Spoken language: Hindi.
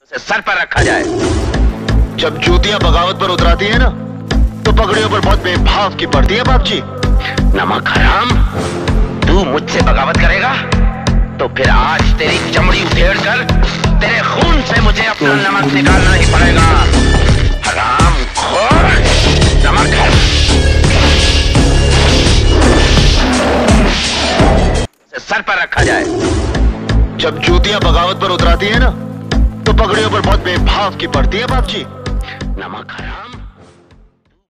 सर पर रखा जाए। जब जूतियां बगावत पर उतराती है ना, तो पगड़ियों पर बहुत बेभाव की पड़ती है बाप जी। नमक हराम, तू मुझसे बगावत करेगा तो फिर आज तेरी चमड़ी उधेड़ कर तेरे खून से मुझे अपना नमक निकालना ही पड़ेगा। हराम खोर, नमक सर पर रखा जाए। जब जूतियां बगावत पर उतराती है ना, तो पगड़ियों पर बहुत बेभाव की पड़ती है बाप जी। नमक हराम।